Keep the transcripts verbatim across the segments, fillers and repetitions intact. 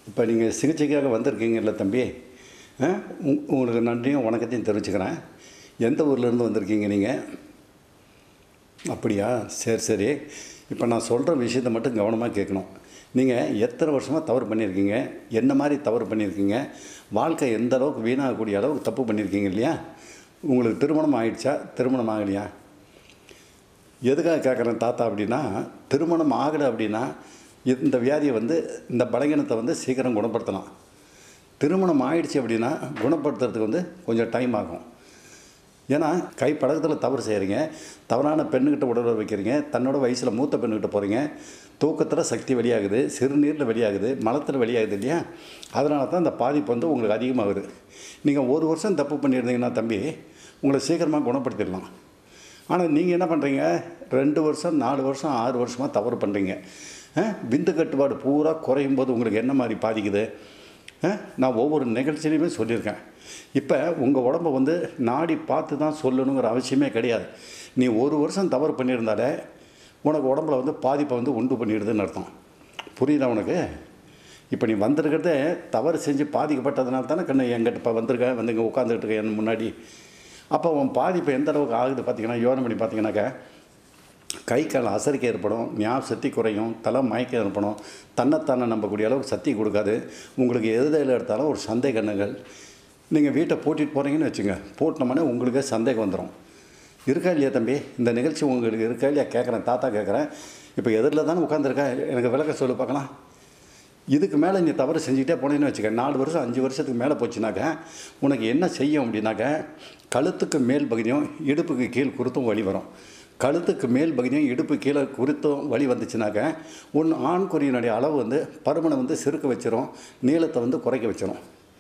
இப்போ நீங்கள் சிகிச்சைக்காக வந்திருக்கீங்கல்ல தம்பி, ஆ உங் உங்களுக்கு நன்றியும் வணக்கத்தையும் தெரிவிச்சுக்கிறேன். எந்த ஊர்லேருந்து வந்திருக்கீங்க நீங்கள்? அப்படியா, சரி சரி. இப்போ நான் சொல்கிற விஷயத்தை மட்டும் கவனமாக கேட்கணும். நீங்கள் எத்தனை வருஷமாக தவறு பண்ணியிருக்கீங்க? என்ன மாதிரி தவறு பண்ணியிருக்கீங்க? வாழ்க்கை எந்த அளவுக்கு வீணாகக்கூடிய அளவுக்கு தப்பு பண்ணியிருக்கீங்க இல்லையா? உங்களுக்கு திருமணம் ஆகிடுச்சா, திருமணம் ஆகலையா? எதுக்காக கேட்குறேன் தாத்தா அப்படின்னா, திருமணம் ஆகலை அப்படின்னா இந்த வியாதியை வந்து, இந்த பலகீனத்தை வந்து சீக்கிரம் குணப்படுத்தலாம். திருமணம் ஆயிடுச்சு அப்படின்னா குணப்படுத்துறதுக்கு வந்து கொஞ்சம் டைம் ஆகும். ஏன்னா கை பழக்கத்தில் தவறு செய்கிறீங்க, தவறான பெண்ணுக்கிட்ட உடல் வைக்கிறீங்க, தன்னோட வயசில் மூத்த பெண்ணுக்கிட்ட போகிறீங்க, தூக்கத்தில் சக்தி வெளியாகுது, சிறுநீரில் வெளியாகுது, மலத்தில் வெளியாகுது இல்லையா? அதனால தான் இந்த பாதிப்பு வந்து உங்களுக்கு அதிகமாகுது. நீங்கள் ஒரு வருஷம் தப்பு பண்ணியிருந்தீங்கன்னா தம்பி, உங்களை சீக்கிரமாக குணப்படுத்திடலாம். ஆனால் நீங்கள் என்ன பண்ணுறீங்க, ரெண்டு வருஷம் நாலு வருஷம் ஆறு வருஷமாக தவறு பண்ணுறீங்க. விந்து கட்டுப்பாடு பூரா குறையும் போது உங்களுக்கு என்ன மாதிரி பாதிக்குது? நான் ஒவ்வொரு நிகழ்ச்சியிலையுமே சொல்லியிருக்கேன். இப்போ உங்கள் உடம்பை வந்து நாடி பார்த்து தான் சொல்லணுங்கிற அவசியமே கிடையாது. நீ ஒரு வருஷம் தவறு பண்ணியிருந்தாலே உனக்கு உடம்புல வந்து பாதிப்பை வந்து உண்டு பண்ணிடுதுன்னு அர்த்தம். புரியுதா உனக்கு? இப்போ நீ வந்திருக்கிறதே தவறு செஞ்சு பாதிக்கப்பட்டதுனால தானே கண்ணு என்கிட்ட இப்போ வந்திருக்கேன், வந்து இங்கே உட்காந்துக்கிட்டு இருக்கேன் என் முன்னாடி. அப்போ உன் பாதிப்பு எந்த அளவுக்கு ஆகுது பார்த்தீங்கன்னா, யோசனை பண்ணி பார்த்தீங்கன்னாக்கா, கை கால் அசரிக்கை ஏற்படும், ஞாபக சக்தி குறையும், தலை மயக்கம் ஏற்படும், தன்னைத்தானே நம்பக்கூடிய அளவுக்கு சக்தி கொடுக்காது. உங்களுக்கு எதில் எடுத்தாலும் ஒரு சந்தேகங்கள். நீங்கள் வீட்டை பூட்டிகிட்டு போகிறீங்கன்னு வச்சுங்க, பூட்டினோம்னே உங்களுக்கே சந்தேகம் வந்துடும். இருக்கா இல்லையா தம்பி? இந்த நிகழ்ச்சி உங்களுக்கு இருக்கா இல்லையா கேட்குறேன், தாத்தா கேட்குறேன். இப்போ எதிரில் தானே உட்காந்துருக்கா, எனக்கு விளக்க சொல்லி பார்க்கலாம். இதுக்கு மேலே நீ தவறு செஞ்சுக்கிட்டே போனேன்னு வச்சுக்க, நாலு வருஷம் அஞ்சு வருஷத்துக்கு மேலே போச்சுனாக்க உனக்கு என்ன செய்யும் அப்படின்னாக்க, கழுத்துக்கு மேல் பகுதியும் இடுப்புக்கு கீழ் குருத்தும் வலி வரும். கழுத்துக்கு மேல் பகுதியும் இடுப்பு கீழே குருத்தும் வலி வந்துச்சுனாக்க ஒன்று ஆண் குறியினுடைய அளவு வந்து பருமனை வந்து சிறுக்க வச்சிரும், நீளத்தை வந்து குறைக்க வச்சிரும்.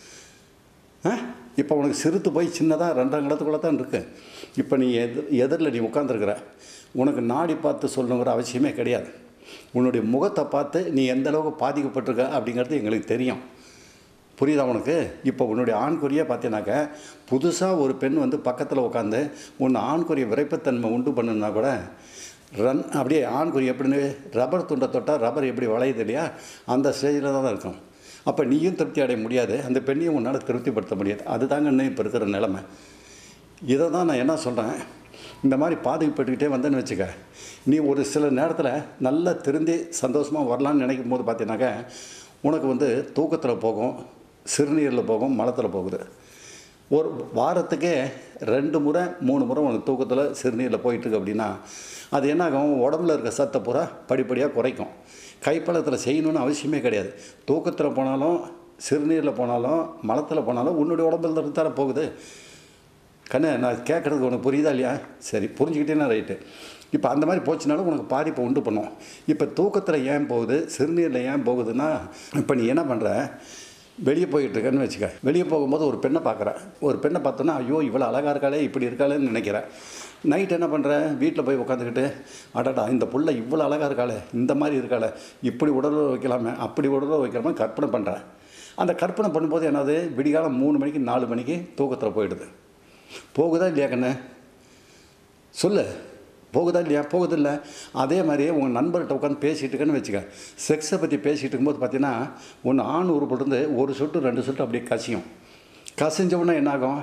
இப்போ உனக்கு சிறுத்து போய் சின்னதாக ரெண்டாம் இடத்துக்குள்ளே தான் இருக்குது. இப்போ நீ எது எதிரில் நீ உட்காந்துருக்குற, உனக்கு நாடி பார்த்து சொல்லணுங்கிற அவசியமே கிடையாது. உன்னுடைய முகத்தை பார்த்து நீ எந்த அளவுக்கு பாதிக்கப்பட்டிருக்க அப்படிங்கிறது எங்களுக்கு தெரியும். புரியுதா உனக்கு? இப்போ உன்னுடைய ஆண்குறியை பார்த்தீங்கன்னாக்க, புதுசாக ஒரு பெண் வந்து பக்கத்தில் உட்காந்து உன் ஆண்குறிய விரைப்புத்தன்மை உண்டு பண்ணுன்னா கூட ரன் அப்படியே ஆண்குறி எப்படின்னு ரப்பர் துண்டை தொட்டால் ரப்பர் எப்படி வளையுது இல்லையா, அந்த ஸ்டேஜில் தான் இருக்கும். அப்போ நீயும் திருப்தி அடைய முடியாது, அந்த பெண்ணையும் உன்னால் திருப்திப்படுத்த முடியாது. அதுதாங்க இன்னும் இப்போ இருக்கிற நிலைமை. இதை தான் நான் என்ன சொல்கிறேன், இந்த மாதிரி பாதிக்கப்பட்டுக்கிட்டே வந்தேன்னு வச்சுக்க, நீ ஒரு சில நேரத்தில் நல்லா திருந்தி சந்தோஷமாக வரலான்னு நினைக்கும் போது பார்த்தீங்கன்னாக்க, உனக்கு வந்து தூக்கத்தில் போகும், சிறுநீரில் போகும், மலத்தில் போகுது. ஒரு வாரத்துக்கே ரெண்டு முறை மூணு முறை உனக்கு தூக்கத்தில் சிறுநீரில் போயிட்டுருக்கு அப்படின்னா அது என்ன ஆகும், உடம்புல இருக்க சத்தை பூரா படிப்படியாக குறைக்கும். கைப்பழத்தில் செய்யணுன்னு அவசியமே கிடையாது. தூக்கத்தில் போனாலும், சிறுநீரில் போனாலும், மலத்தில் போனாலும் உன்னுடைய உடம்புல இருந்தால போகுது. கண்ணு, நான் கேட்குறதுக்கு உனக்கு புரியுதா இல்லையா? சரி, புரிஞ்சுக்கிட்டேன்னா ரைட்டு. இப்போ அந்த மாதிரி போச்சுனாலும் உனக்கு பாதிப்பை உண்டு பண்ணும். இப்போ தூக்கத்தில் ஏன் போகுது, சிறுநீரில் ஏன் போகுதுன்னா, இப்போ நீ என்ன பண்ணுற, வெளியே போயிட்டுருக்கேன்னு வச்சுக்க, வெளியே போகும்போது ஒரு பெண்ணை பார்க்குற, ஒரு பெண்ணை பார்த்தோன்னா ஐயோ இவ்வளோ அழகாக இருக்காளே, இப்படி இருக்காளேன்னு நினைக்கிறேன். நைட் என்ன பண்ணுற, வீட்டில் போய் உட்காந்துக்கிட்டு அடடா இந்த புள்ள இவ்வளோ அழகாக இருக்காளே, இந்த மாதிரி இருக்காளே, இப்படி உடலை வைக்கலாமே, அப்படி உடலை வைக்கலாமே கற்பனை பண்ணுறேன். அந்த கற்பனை பண்ணும்போது என்னது, விடிகாலம் மூணு மணிக்கு நாலு மணிக்கு தூக்கத்தில் போயிடுது. போகுதா இல்லையா கண்ணு? சொல்லு, போகுதா இல்லையா? போகுதில்லை. அதே மாதிரியே உங்கள் நண்பர்கிட்ட உட்காந்து பேசிகிட்டு இருக்கேன்னு வச்சுக்க, செக்ஸை பற்றி பேசிகிட்டு இருக்கும்போது பார்த்தீங்கன்னா ஒன்று ஆண் உறுப்பிலிருந்து ஒரு சொட்டு ரெண்டு சொட்டு அப்படியே கசியும். கசிஞ்சவுடனே என்னாகும்,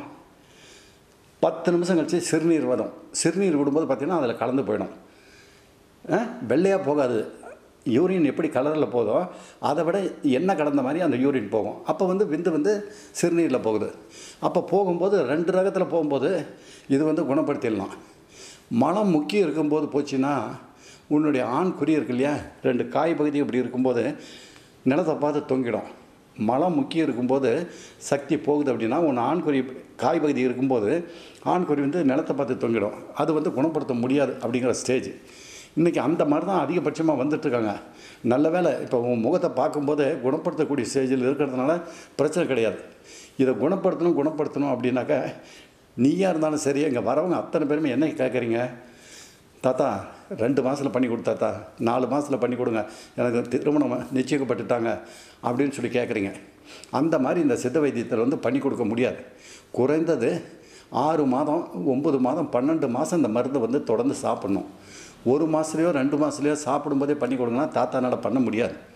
பத்து நிமிஷம் கழிச்சு சிறுநீர் வரும். சிறுநீர் விடும்போது பார்த்திங்கன்னா அதில் கலந்து போயிடும். வெள்ளையாக போகாது, யூரின் எப்படி கலரில் போதோ அதை விட எண்ணெய் கலந்த மாதிரி அந்த யூரின் போகும். அப்போ வந்து விந்து வந்து சிறுநீரில் போகுது. அப்போ போகும்போது ரெண்டு ரகத்தில் போகும்போது இது வந்து குணப்படுத்திடலாம். மலம் முக்கியம் இருக்கும்போது போச்சுன்னா உன்னுடைய ஆண் குறி இருக்கு இல்லையா, ரெண்டு காய் பகுதி இப்படி இருக்கும்போது நிலத்தை பார்த்து தொங்கிடும். மலம் முக்கியம் இருக்கும்போது சக்தி போகுது அப்படின்னா உன் ஆண்குறி காய் பகுதி இருக்கும்போது ஆண்குறி வந்து நிலத்தை பார்த்து தொங்கிடும். அது வந்து குணப்படுத்த முடியாது அப்படிங்கிற ஸ்டேஜ். இன்றைக்கி அந்த மாதிரி தான் அதிகபட்சமாக வந்துட்டுருக்காங்க. நல்ல வேலை இப்போ உன் முகத்தை பார்க்கும்போது குணப்படுத்தக்கூடிய ஸ்டேஜில் இருக்கிறதுனால பிரச்சனை கிடையாது. இதை குணப்படுத்தணும் குணப்படுத்தணும் அப்படின்னாக்கா நீயாக இருந்தாலும் சரி, இங்கே வரவங்க அத்தனை பேருமே என்ன கேட்குறீங்க, தாத்தா ரெண்டு மாதத்தில் பண்ணி கொடுத்தாத்தா, நாலு மாதத்தில் பண்ணி கொடுங்க, எனக்கு திருமணம் நிச்சயிக்கப்பட்டுட்டாங்க அப்படின்னு சொல்லி கேட்குறீங்க. அந்த மாதிரி இந்த சித்த வைத்தியத்தில் வந்து பண்ணி கொடுக்க முடியாது. குறைந்தது ஆறு மாதம் ஒம்பது மாதம் பன்னெண்டு மாதம் இந்த மருந்தை வந்து தொடர்ந்து சாப்பிட்ணும். ஒரு மாதத்துலையோ ரெண்டு மாதத்துலையோ சாப்பிடும்போதே பண்ணி கொடுங்கன்னா தாத்தானால் பண்ண முடியாது.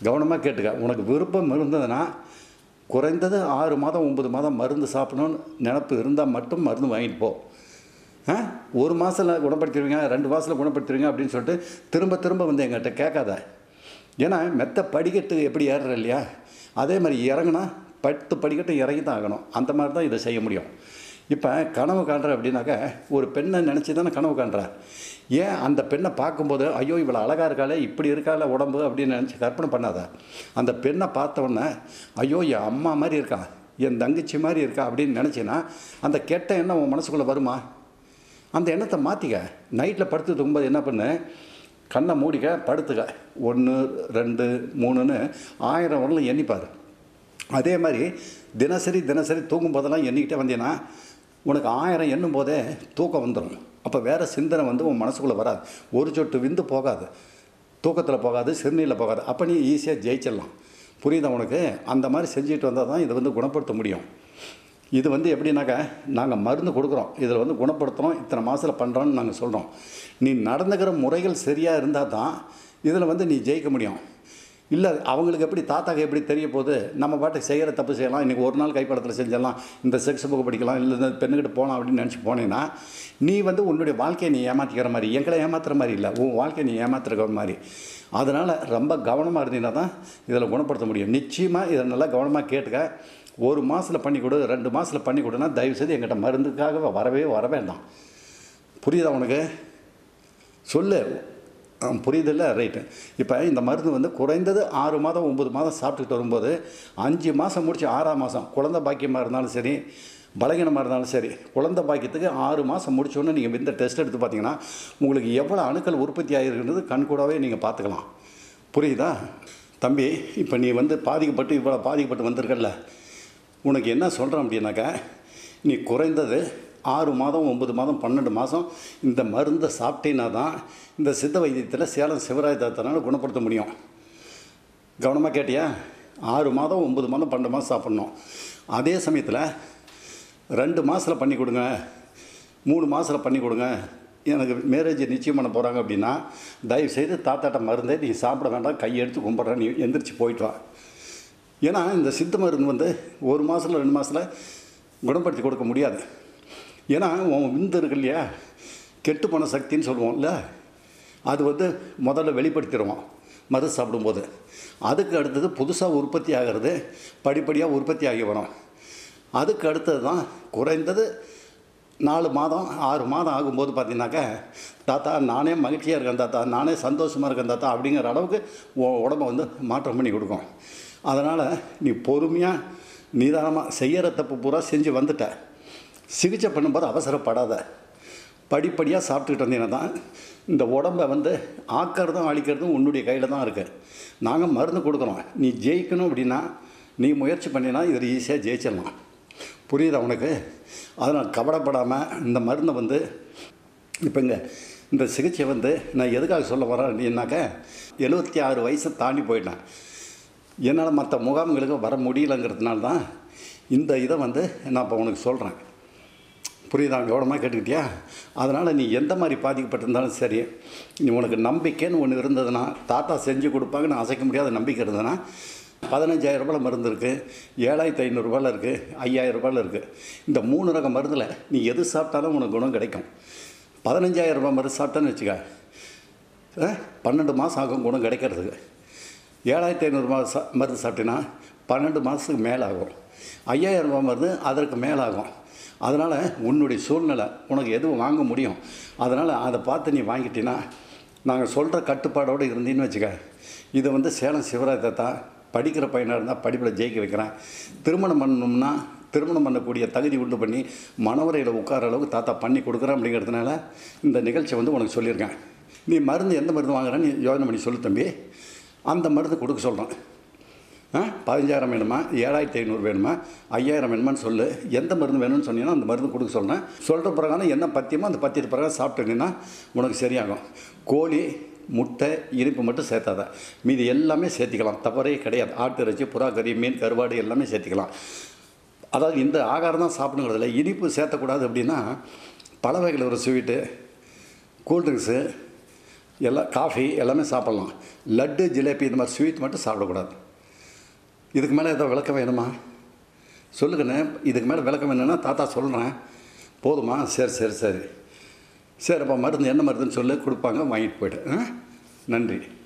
கவனமாக கேட்டுக்க. உனக்கு விருப்பம் இருந்ததுன்னா குறைந்தது ஆறு மாதம் ஒம்பது மாதம் மருந்து சாப்பிடணும்னு நினப்பு இருந்தால் மட்டும் மருந்து வாங்கிட்டு போ. ஆ ஒரு மாதத்தில் குணப்படுத்திடுவீங்க, ரெண்டு மாதத்தில் குணப்படுத்திடுவீங்க அப்படின்னு சொல்லிட்டு திரும்ப திரும்ப வந்து எங்கிட்ட கேட்காத. ஏன்னா மெத்த படிக்கட்டு எப்படி ஏறுற இல்லையா, அதே மாதிரி இறங்குனா பத்து படிக்கட்டு இறங்கி தான் ஆகணும். அந்த மாதிரி தான் இதை செய்ய முடியும். இப்போ கனவு காண்ற அப்படின்னாக்கா ஒரு பெண்ணை நினச்சி தானே கனவு காண்ற. ஏன் அந்த பெண்ணை பார்க்கும்போது ஐயோ இவ்வளோ அழகாக இருக்காளே, இப்படி இருக்கால உடம்பு அப்படின்னு நினச்சி கற்பனை பண்ணாத. அந்த பெண்ணை பார்த்தோன்னே ஐயோ என் அம்மா மாதிரி இருக்கா, என் தங்கச்சி மாதிரி இருக்கா அப்படின்னு நினச்சின்னா அந்த கெட்ட எண்ணம் உன் மனசுக்குள்ளே வருமா? அந்த எண்ணத்தை மாற்றிக்க. நைட்டில் படுத்து தூங்கும்போது என்ன பண்ணு, கண்ணை மூடிக்க, படுத்துக்க. ஒன்று ரெண்டு மூணுன்னு ஆயிரம் வரலும் எண்ணிப்பார். அதே மாதிரி தினசரி தினசரி தூங்கும் போதெல்லாம் எண்ணிக்கிட்டே வந்தீங்கன்னா உனக்கு ஆயிரம் எண்ணும் போதே தூக்கம் வந்துடும். அப்போ வேறு சிந்தனை வந்து உன் மனசுக்குள்ளே வராது. ஒரு சொட்டு விந்து போகாது, தூக்கத்தில் போகாது, சிறுநீரில் போகாது. அப்போ நீ ஈஸியாக ஜெயிச்சிடலாம். புரியுதா உனக்கு? அந்த மாதிரி செஞ்சுட்டு வந்தால் தான் இதை வந்து குணப்படுத்த முடியும். இது வந்து எப்படின்னாக்கா நாங்கள் மருந்து கொடுக்குறோம், இதில் வந்து குணப்படுத்துகிறோம், இத்தனை மாதத்தில் பண்ணுறோன்னு நாங்கள் சொல்கிறோம். நீ நடந்துக்கிற முறைகள் சரியாக இருந்தால் தான் இதில் வந்து நீ ஜெயிக்க முடியும். இல்லை அவங்களுக்கு எப்படி தாத்தாக்கு எப்படி தெரிய போகுது, நம்ம பாட்டுக்கு செய்கிற தப்பு செய்யலாம், இன்றைக்கி ஒரு நாள் கைப்படத்தில் செஞ்சிடலாம், இந்த செக்ஸ் புக்கு படிக்கலாம், இல்லை இந்த பெண்ணுக்கிட்ட போகலாம் அப்படின்னு நினச்சி போனேன்னா நீ வந்து உன்னுடைய வாழ்க்கையை நீ ஏமாற்றிக்கிற மாதிரி, எங்களை ஏமாத்துகிற மாதிரி இல்லை, உன் வாழ்க்கையை நீ ஏமாத்துகிற மாதிரி. அதனால் ரொம்ப கவனமாக இருந்தீங்கன்னா தான் இதில் குணப்படுத்த முடியும். நிச்சயமாக இதை நல்லா கவனமாக கேட்டுக்க. ஒரு மாதத்தில் பண்ணி கொடு, ரெண்டு மாதத்தில் பண்ணி கொடுன்னா தயவுசெய்து எங்கிட்ட மருந்துக்காக வரவே வர வேண்டாம். புரியுதா உனக்கு? சொல்லு. புரியுதில்ல? ரைட்டு. இப்போ இந்த மருந்து வந்து குறைந்தது ஆறு மாதம் ஒம்பது மாதம் சாப்பிட்டுக்கிட்டு வரும்போது அஞ்சு மாதம் முடிச்சு ஆறாம் மாதம் குழந்தை பாக்கியமாக இருந்தாலும் சரி, பலகீனமாக இருந்தாலும் சரி, குழந்தை பாக்கியத்துக்கு ஆறு மாதம் முடிச்சோன்னு நீங்கள் இந்த டெஸ்ட் எடுத்து பார்த்தீங்கன்னா உங்களுக்கு எவ்வளோ அணுக்கள் உற்பத்தி ஆகிருக்குன்றது கண்கூடாவே நீங்கள் பார்த்துக்கலாம். புரியுதா தம்பி? இப்போ நீ வந்து பாதிக்கப்பட்டு இவ்வளோ பாதிக்கப்பட்டு வந்திருக்கல, உனக்கு என்ன சொல்கிறேன் அப்படின்னாக்கா, நீ குறைந்தது ஆறு மாதம் ஒம்பது மாதம் பன்னெண்டு மாதம் இந்த மருந்தை சாப்பிட்டீங்கன்னா தான் இந்த சித்த வைத்தியத்தில் சேலம் சிவராயத்தனால் குணப்படுத்த முடியும். கவனமாக கேட்டியா? ஆறு மாதம் ஒம்பது மாதம் பன்னெண்டு மாதம் சாப்பிட்ணும். அதே சமயத்தில் ரெண்டு மாதத்தில் பண்ணி கொடுங்க, மூணு மாதத்தில் பண்ணி கொடுங்க, எனக்கு மேரேஜ் நிச்சயம் பண்ண போகிறாங்க அப்படின்னா தயவுசெய்து தாத்தாட்ட மருந்தே நீ சாப்பிட வேண்டாம், கையெடுத்து கும்பிட்றேன், நீ எந்திரிச்சு போயிட்டு வா. ஏன்னா இந்த சித்த மருந்து வந்து ஒரு மாதத்தில் ரெண்டு மாதத்தில் குணப்படுத்தி கொடுக்க முடியாது. ஏன்னா உன் விந்து இருக்கு இல்லையா, கெட்டு போன சக்தின்னு சொல்லுவோம்ல, அது வந்து முதல்ல வெளிப்படுத்திடுவோம் மருந்து சாப்பிடும்போது. அதுக்கு அடுத்தது புதுசாக உற்பத்தி ஆகிறது படிப்படியாக உற்பத்தி ஆகி வரும். அதுக்கு அடுத்தது தான் குறைந்தது நாலு மாதம் ஆறு மாதம் ஆகும்போது பார்த்தீங்கன்னாக்கா, தாத்தா நானே மகிழ்ச்சியாக இருக்கேன் தாத்தா, நானே சந்தோஷமாக இருக்கேன் தாத்தா அப்படிங்கிற அளவுக்கு உடம்பை வந்து மாற்றம் பண்ணி கொடுக்கும். அதனால் நீ பொறுமையாக நிதானமாக செய்கிற தப்பு பூரா செஞ்சு வந்துட்ட. சிகிச்சை பண்ணும்போது அவசரப்படாத, படிப்படியாக சாப்பிட்டுக்கிட்டு வந்தீங்கன்னா தான் இந்த உடம்பை வந்து ஆக்கிறதும் அழிக்கிறதும் உன்னுடைய கையில் தான் இருக்குது. நாங்கள் மருந்து கொடுக்குறோம், நீ ஜெயிக்கணும் அப்படின்னா நீ முயற்சி பண்ணினா இதில் ஈஸியாக ஜெயிச்சிடலாம். புரியுதா உனக்கு? அதனால் கவலைப்படாமல் இந்த மருந்தை வந்து இப்போங்க இந்த சிகிச்சை வந்து நான் எதுக்காக சொல்ல வரேன் அப்படின்னாக்கா, எழுபத்தி ஆறு வயசை தாண்டி போயிட்டேன், என்னால் மற்ற முகாம்களுக்கு வர முடியலைங்கிறதுனால தான் இந்த இதை வந்து நான் இப்போ உனக்கு சொல்கிறேன். புரியுதா? கவனமாக கேட்டுக்கிட்டியா? அதனால் நீ எந்த மாதிரி பாதிக்கப்பட்டிருந்தாலும் சரி, நீ உனக்கு நம்பிக்கைன்னு ஒன்று இருந்ததுன்னா, தாத்தா செஞ்சு கொடுப்பாங்கன்னு அசைக்க முடியாத நம்பிக்கை இருந்ததுன்னா, பதினஞ்சாயிரம் ரூபாயில் மருந்து இருக்குது, ஏழாயிரத்தி ஐநூறுரூபாயில் இருக்குது, ஐயாயிரம் ரூபாயில் இருக்குது. இந்த மூணு ரக மருந்தில் நீ எது சாப்பிட்டாலும் உனக்கு குணம் கிடைக்கும். பதினஞ்சாயிரம் ரூபாய் மருந்து சாப்பிட்டான்னு வச்சுக்க, பன்னெண்டு மாதம் ஆகும் குணம் கிடைக்கிறதுக்கு. ஏழாயிரத்தி ஐநூறுரூபா சா மருந்து சாப்பிட்டீங்கன்னா பன்னெண்டு மாதத்துக்கு மேலே ஆகும். ஐயாயிரம் ரூபா மருந்து அதற்கு மேலாகும். அதனால் உன்னுடைய சூழ்நிலை உனக்கு எதுவும் வாங்க முடியும். அதனால் அதை பார்த்து நீ வாங்கிட்டீங்கன்னா, நாங்கள் சொல்கிற கட்டுப்பாடோடு இருந்தீன்னு வச்சுக்க, இதை வந்து சேலம் சிவராயத்தை தான் படிக்கிற பையனாக இருந்தால் படிப்பில் ஜெயிக்க வைக்கிறேன், திருமணம் பண்ணணும்னா திருமணம் பண்ணக்கூடிய தகுதி உண்டு பண்ணி மனவரையில் உட்கார அளவுக்கு தாத்தா பண்ணி கொடுக்குறேன் அப்படிங்கிறதுனால இந்த நிகழ்ச்சியை வந்து உனக்கு சொல்லியிருக்கேன். நீ மருந்து எந்த மருந்து வாங்குறேன்னு யோசனை பண்ணி சொல்லு தம்பி, அந்த மருந்து கொடுக்க சொல்கிறேன். ஆ பதினஞ்சாயிரம் வேணுமா, ஏழாயிரத்தி ஐநூறு வேணுமா, ஐயாயிரம் வேணுமான்னு சொல்லு. எந்த மருந்து வேணும்னு சொன்னீங்கன்னா அந்த மருந்து கொடுக்க சொல்கிறேன். சொல்கிற பிரகாரம் என்ன பத்தியமோ அந்த பத்தியத்து பிரகாரம் சாப்பிட்டீங்கன்னா உனக்கு சரியாகும். கோழி முட்டை இனிப்பு மட்டும் சேர்த்தாத, மீதி எல்லாமே சேர்த்திக்கலாம், தவறே கிடையாது. ஆட்டு இறைச்சி, புறா கறி, மீன், கருவாடு எல்லாமே சேர்த்திக்கலாம். அதாவது இந்த ஆகாரம் தான் சாப்பிடுங்கிறதில்ல. இனிப்பு சேர்த்தக்கூடாது அப்படின்னா பல வகையில் ஒரு ஸ்வீட்டு, கூல்ட்ரிங்க்ஸு, எல்லாம் காஃபி எல்லாமே சாப்பிட்லாம். லட்டு, ஜிலேபி இந்த மாதிரி ஸ்வீட் மட்டும் சாப்பிடக்கூடாது. இதுக்கு மேலே ஏதோ விளக்கம் வேணுமா சொல்லுங்கண்ணே. இதுக்கு மேலே விளக்கம் வேணும்னா தாத்தா சொல்கிறேன். போதுமா? சரி சரி சரி சரி அப்போ மருந்து என்ன மருந்துன்னு சொல்லி கொடுப்பாங்க, வாங்கிட்டு போய்ட்டு. நன்றி.